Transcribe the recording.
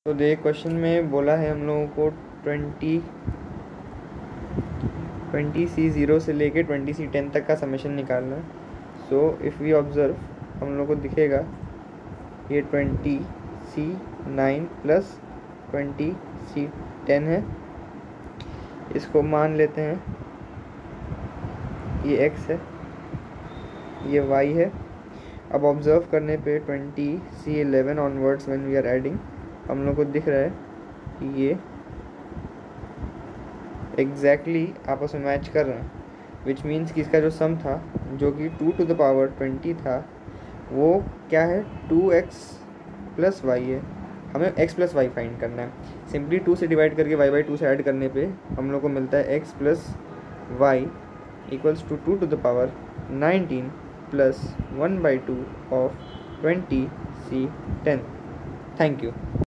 तो देख क्वेश्चन में बोला है हम लोगों को 20C0 से लेके 20C10 तक का समेशन निकालना है। सो इफ़ वी ऑब्ज़र्व हम लोग को दिखेगा ये 20C9 प्लस 20C10 है। इसको मान लेते हैं ये x है, ये y है। अब ऑब्ज़र्व करने पे 20C11 onwards when we are adding हम लोग को दिख रहा है कि ये एग्जैक्टली आपस में मैच कर रहे हैं, विच मीन्स कि इसका जो सम था जो कि 2 to the power 20 था वो क्या है 2x प्लस वाई है। हमें x प्लस वाई फाइंड करना है। सिंपली 2 से डिवाइड करके y/2 से ऐड करने पे हम लोग को मिलता है x plus y equals to 2 to the power 19 plus 1/2 of 20C10। Thank you.